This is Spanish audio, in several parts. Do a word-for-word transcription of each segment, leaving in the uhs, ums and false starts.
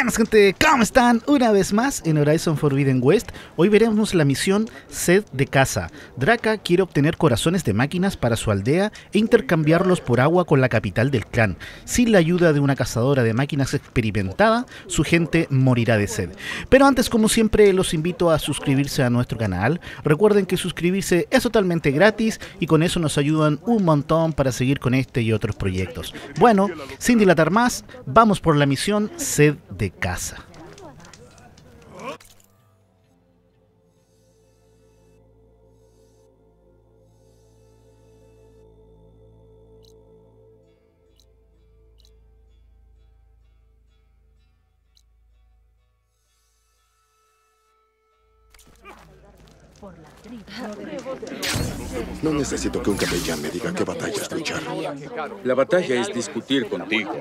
buenas gente, ¿cómo están? Una vez más en Horizon Forbidden West. Hoy veremos la misión Sed de Caza. Draka quiere obtener corazones de máquinas para su aldea e intercambiarlos por agua con la capital del clan. Sin la ayuda de una cazadora de máquinas experimentada, su gente morirá de sed. Pero antes, como siempre, los invito a suscribirse a nuestro canal. Recuerden que suscribirse es totalmente gratis y con eso nos ayudan un montón para seguir con este y otros proyectos. Bueno, sin dilatar más, vamos por la misión Sed de Caza. No necesito que un capellán me diga qué batallas luchar. La batalla es discutir contigo.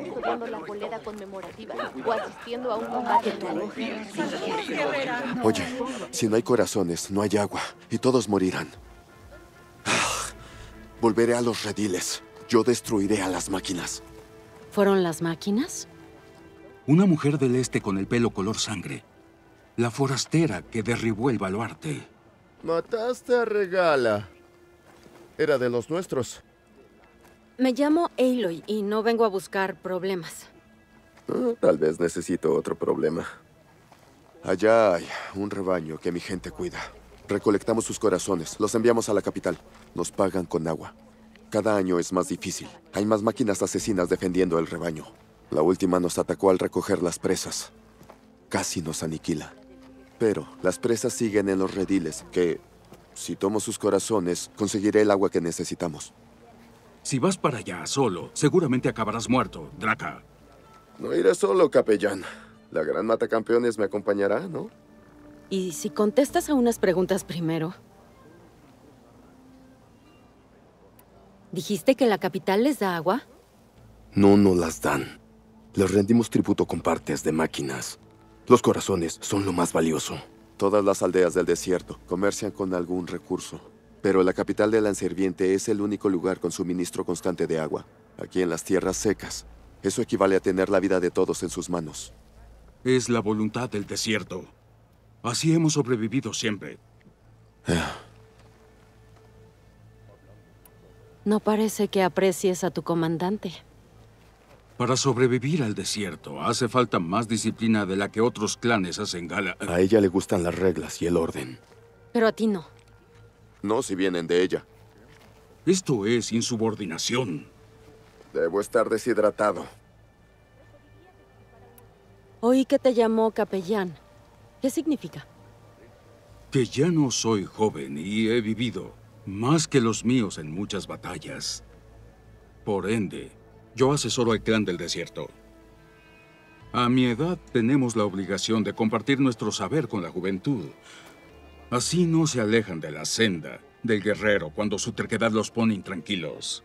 Oye, si no hay corazones, no hay agua y todos morirán. Ah, volveré a los rediles. Yo destruiré a las máquinas. ¿Fueron las máquinas? Una mujer del este con el pelo color sangre. La forastera que derribó el baluarte. Mataste a Regala. Era de los nuestros. Me llamo Aloy y no vengo a buscar problemas. Ah, tal vez necesito otro problema. Allá hay un rebaño que mi gente cuida. Recolectamos sus corazones, los enviamos a la capital. Nos pagan con agua. Cada año es más difícil. Hay más máquinas asesinas defendiendo el rebaño. La última nos atacó al recoger las presas. Casi nos aniquila. Pero las presas siguen en los rediles, que, si tomo sus corazones, conseguiré el agua que necesitamos. Si vas para allá solo, seguramente acabarás muerto, Draka. No iré solo, capellán. La gran matacampeones me acompañará, ¿no? Y si contestas a unas preguntas primero. ¿Dijiste que la capital les da agua? No nos las dan. Les rendimos tributo con partes de máquinas. Los corazones son lo más valioso. Todas las aldeas del desierto comercian con algún recurso. Pero la capital de Lancerviente es el único lugar con suministro constante de agua. Aquí en las tierras secas, eso equivale a tener la vida de todos en sus manos. Es la voluntad del desierto. Así hemos sobrevivido siempre. No parece que aprecies a tu comandante. Para sobrevivir al desierto, hace falta más disciplina de la que otros clanes hacen gala. A ella le gustan las reglas y el orden. Pero a ti no. No si vienen de ella. Esto es insubordinación. Debo estar deshidratado. Oí que te llamó capellán. ¿Qué significa? Que ya no soy joven y he vivido más que los míos en muchas batallas. Por ende, yo asesoro al clan del desierto. A mi edad tenemos la obligación de compartir nuestro saber con la juventud. Así no se alejan de la senda del guerrero cuando su terquedad los pone intranquilos.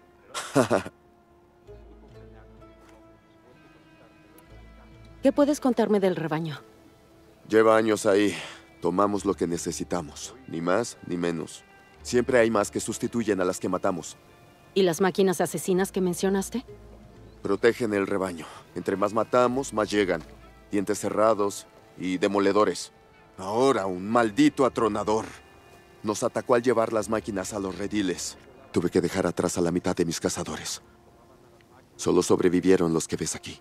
¿Qué puedes contarme del rebaño? Lleva años ahí. Tomamos lo que necesitamos. Ni más ni menos. Siempre hay más que sustituyen a las que matamos. ¿Y las máquinas asesinas que mencionaste? Protegen el rebaño. Entre más matamos, más llegan. Dientes cerrados y demoledores. Ahora un maldito atronador. Nos atacó al llevar las máquinas a los rediles. Tuve que dejar atrás a la mitad de mis cazadores. Solo sobrevivieron los que ves aquí.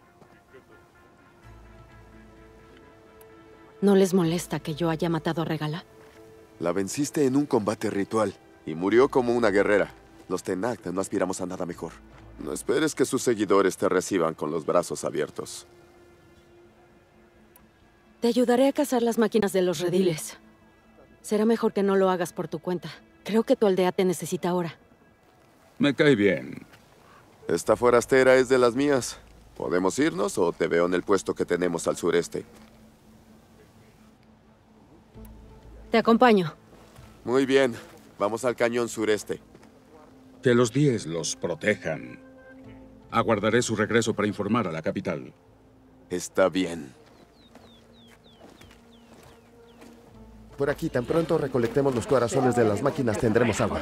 ¿No les molesta que yo haya matado a Regala? La venciste en un combate ritual y murió como una guerrera. Los Tenakth no aspiramos a nada mejor. No esperes que sus seguidores te reciban con los brazos abiertos. Te ayudaré a cazar las máquinas de los rediles. Será mejor que no lo hagas por tu cuenta. Creo que tu aldea te necesita ahora. Me cae bien. Esta forastera es de las mías. ¿Podemos irnos o te veo en el puesto que tenemos al sureste? Te acompaño. Muy bien. Vamos al cañón sureste. Que los diez los protejan. Aguardaré su regreso para informar a la capital. Está bien. Por aquí, tan pronto recolectemos los corazones de las máquinas, tendremos agua.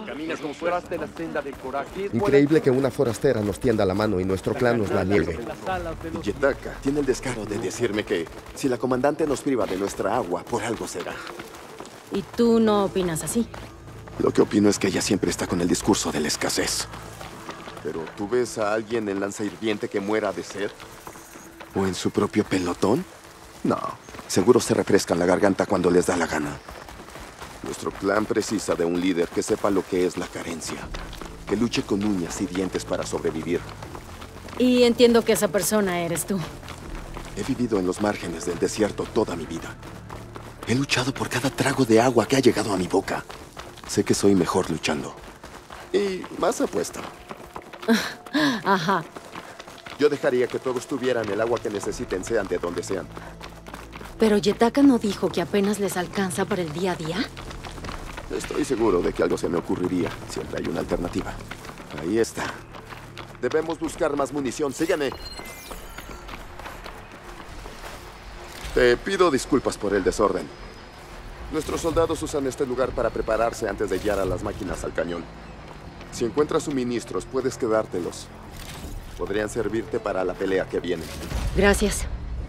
Increíble que una forastera nos tienda la mano y nuestro clan nos la niegue. Yetaka tiene el descaro de decirme que si la comandante nos priva de nuestra agua, por algo será. ¿Y tú no opinas así? Lo que opino es que ella siempre está con el discurso de la escasez. Pero, ¿tú ves a alguien en lanza hirviente que muera de sed? ¿O en su propio pelotón? No, seguro se refrescan la garganta cuando les da la gana. Nuestro clan precisa de un líder que sepa lo que es la carencia, que luche con uñas y dientes para sobrevivir. Y entiendo que esa persona eres tú. He vivido en los márgenes del desierto toda mi vida. He luchado por cada trago de agua que ha llegado a mi boca. Sé que soy mejor luchando. Y más apuesto. Ajá. Yo dejaría que todos tuvieran el agua que necesiten, sean de donde sean. ¿Pero Yetaka no dijo que apenas les alcanza para el día a día? Estoy seguro de que algo se me ocurriría. Siempre hay una alternativa. Ahí está. Debemos buscar más munición. Síganme. Te pido disculpas por el desorden. Nuestros soldados usan este lugar para prepararse antes de guiar a las máquinas al cañón. Si encuentras suministros, puedes quedártelos. Podrían servirte para la pelea que viene. Gracias.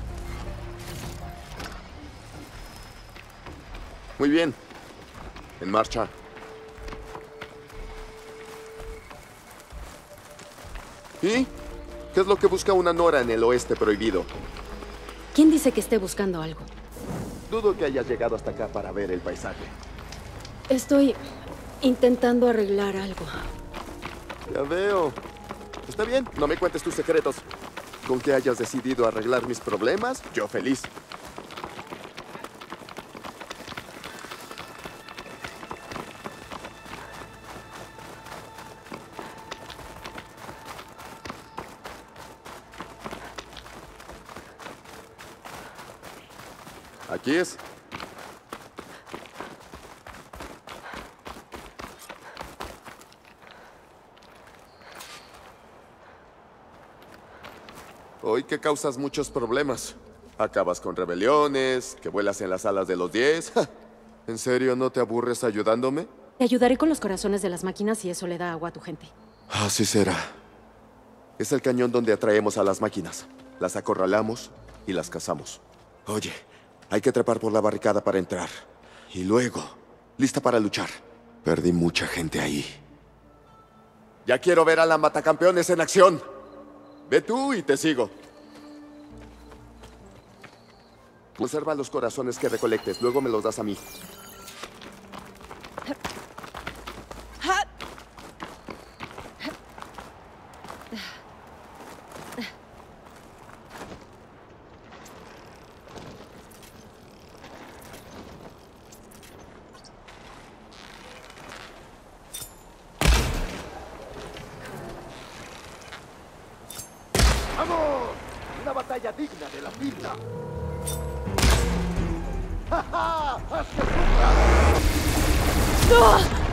Muy bien. En marcha. ¿Y? ¿Qué es lo que busca una Nora en el oeste prohibido? ¿Quién dice que esté buscando algo? Dudo que hayas llegado hasta acá para ver el paisaje. Estoy intentando arreglar algo. Ya veo. Está bien, no me cuentes tus secretos. Con que hayas decidido arreglar mis problemas, yo feliz. Aquí es. Hoy que causas muchos problemas. Acabas con rebeliones, que vuelas en las alas de los diez. ¿En serio no te aburres ayudándome? Te ayudaré con los corazones de las máquinas y eso le da agua a tu gente. Así será. Es el cañón donde atraemos a las máquinas. Las acorralamos y las cazamos. Oye, hay que trepar por la barricada para entrar. Y luego, lista para luchar. Perdí mucha gente ahí. Ya quiero ver a la matacampeones en acción. Ve tú y te sigo. Conserva los corazones que recolectes, luego me los das a mí. ¡Vamos! Una batalla digna de la vida. ¡Ja, ja! ¡Haz que sufra! ¡No!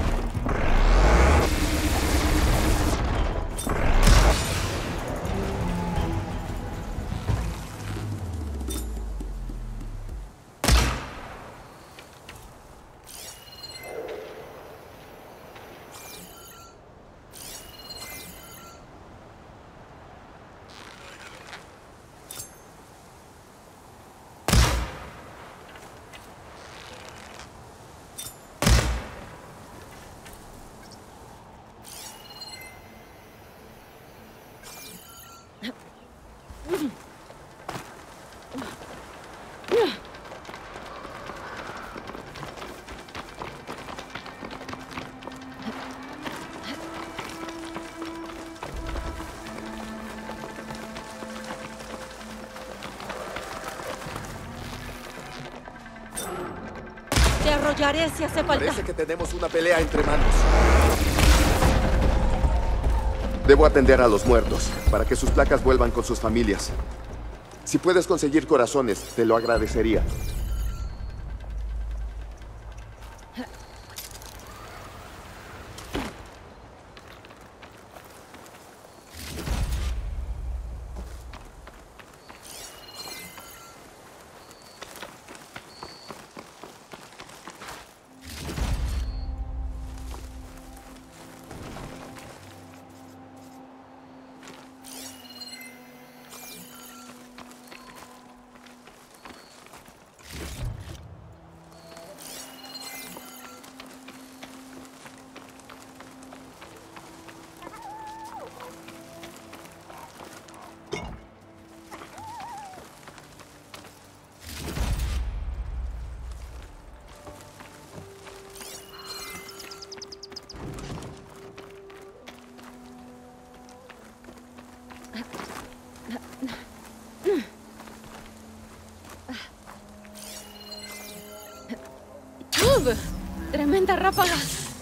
Te arrollaré si hace falta. Parece que tenemos una pelea entre manos. Debo atender a los muertos, para que sus placas vuelvan con sus familias. Si puedes conseguir corazones, te lo agradecería. ¡Tremenda ráfaga!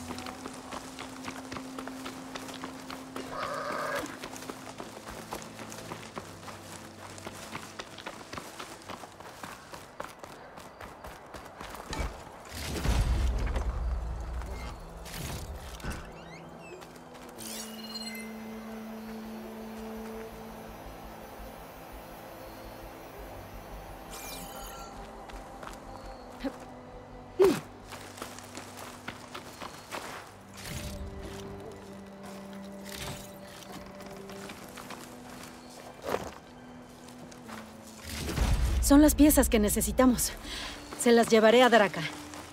Son las piezas que necesitamos. Se las llevaré a Draka.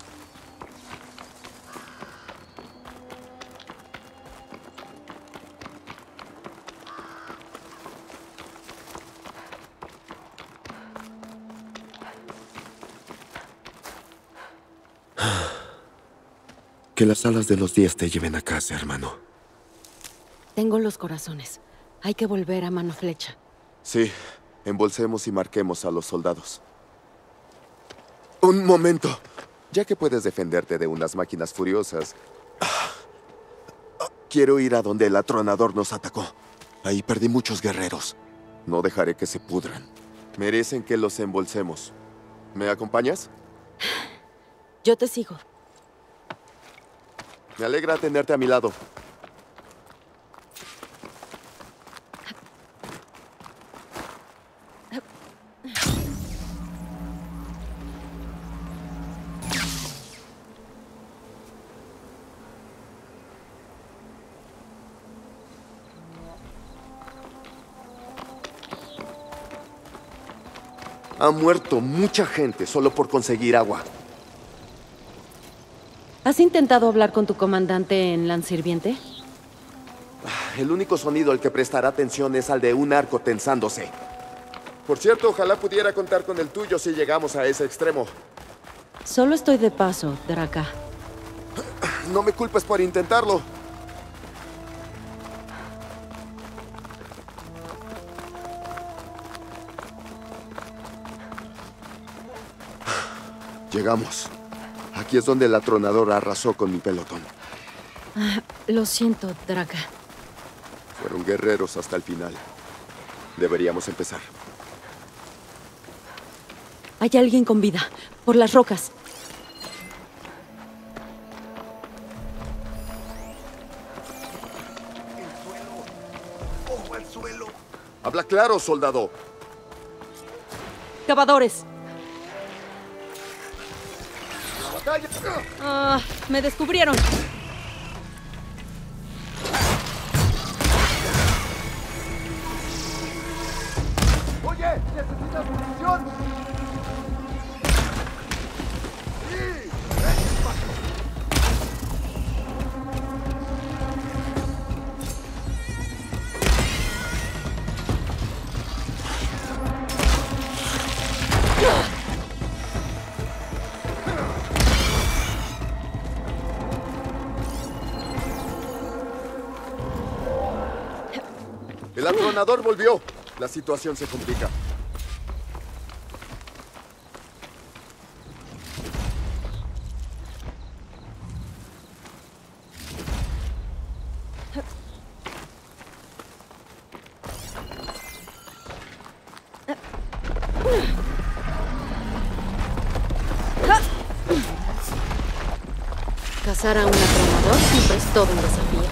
Que las alas de los diez te lleven a casa, hermano. Tengo los corazones. Hay que volver a mano flecha. Sí. Embolsemos y marquemos a los soldados. Un momento. Ya que puedes defenderte de unas máquinas furiosas, quiero ir a donde el atronador nos atacó. Ahí perdí muchos guerreros. No dejaré que se pudran. Merecen que los embolsemos. ¿Me acompañas? Yo te sigo. Me alegra tenerte a mi lado. Ha muerto mucha gente solo por conseguir agua. ¿Has intentado hablar con tu comandante en Lansirviente? El único sonido al que prestará atención es al de un arco tensándose. Por cierto, ojalá pudiera contar con el tuyo si llegamos a ese extremo. Solo estoy de paso, Draka. No me culpes por intentarlo. Llegamos. Aquí es donde el atronador arrasó con mi pelotón. Ah, lo siento, Draka. Fueron guerreros hasta el final. Deberíamos empezar. Hay alguien con vida. Por las rocas. El suelo. ¡Ojo al suelo! Habla claro, soldado. Cavadores. ¡Batalla! Ah, me descubrieron. Oye, ¿necesitas munición? ¡Sí! El atronador volvió. La situación se complica. Cazar a un atronador siempre es todo un desafío.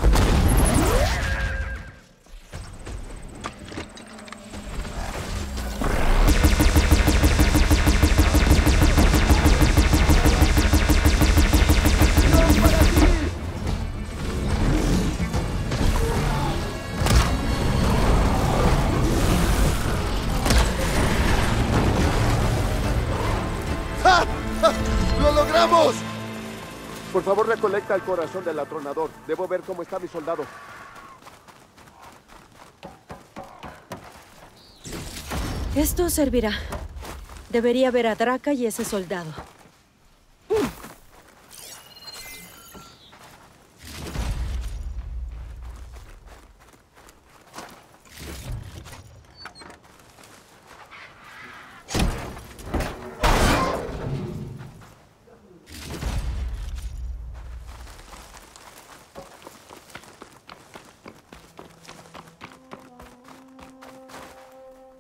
¡Ja! ¡Ja! ¡Lo logramos! Por favor, recolecta el corazón del atronador. Debo ver cómo está mi soldado. Esto servirá. Debería ver a Draka y ese soldado.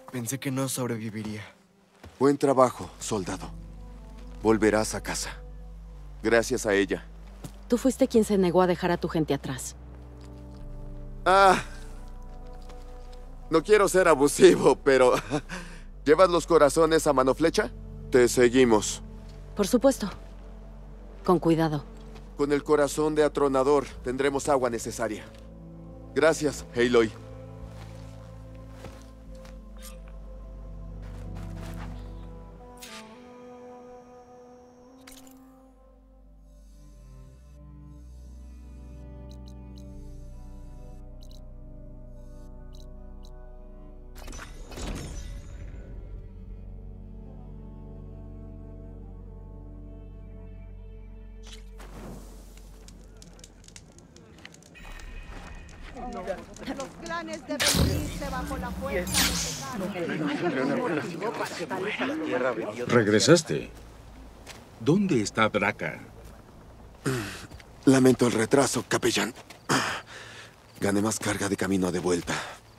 Pensé que no sobreviviría. Buen trabajo, soldado. Volverás a casa. Gracias a ella. Tú fuiste quien se negó a dejar a tu gente atrás. Ah. No quiero ser abusivo, pero... ¿llevas los corazones a mano flecha? Te seguimos. Por supuesto. Con cuidado. Con el corazón de atronador tendremos agua necesaria. Gracias, Aloy. Los clanes deben unirse bajo la fuerza necesaria. ¿Regresaste? ¿Dónde está Draka? Lamento el retraso, capellán. Gané más carga de camino de vuelta.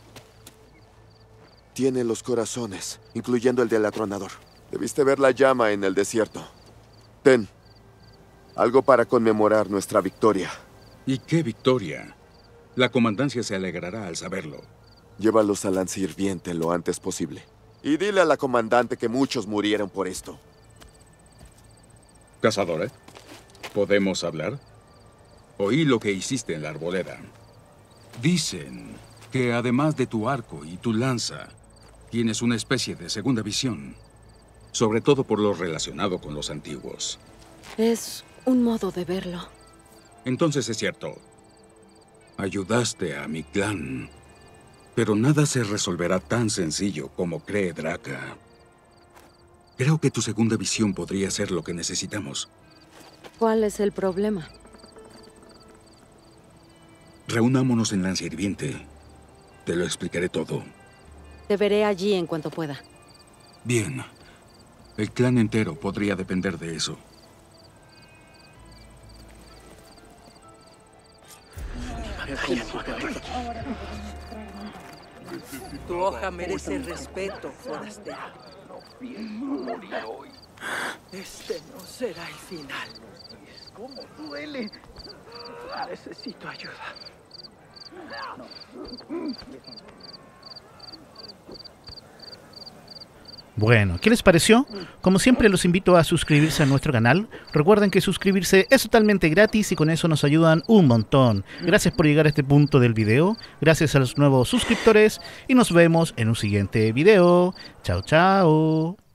Tiene los corazones, incluyendo el del atronador. Debiste ver la llama en el desierto. Ten. Algo para conmemorar nuestra victoria. ¿Y qué victoria? La comandancia se alegrará al saberlo. Llévalos al lance hirviente lo antes posible. Y dile a la comandante que muchos murieron por esto. Cazadora, ¿podemos hablar? Oí lo que hiciste en la arboleda. Dicen que además de tu arco y tu lanza, tienes una especie de segunda visión. Sobre todo por lo relacionado con los antiguos. Es un modo de verlo. Entonces es cierto. Ayudaste a mi clan. Pero nada se resolverá tan sencillo como cree Draka. Creo que tu segunda visión podría ser lo que necesitamos. ¿Cuál es el problema? Reunámonos en Lanza Hirviente. Te lo explicaré todo. Te veré allí en cuanto pueda. Bien. El clan entero podría depender de eso. Tu hoja merece respeto, forastero. Este no será el final. ¿Cómo duele? Necesito ayuda. Bueno, ¿qué les pareció? Como siempre los invito a suscribirse a nuestro canal. Recuerden que suscribirse es totalmente gratis y con eso nos ayudan un montón. Gracias por llegar a este punto del video. Gracias a los nuevos suscriptores y nos vemos en un siguiente video. Chao, chao.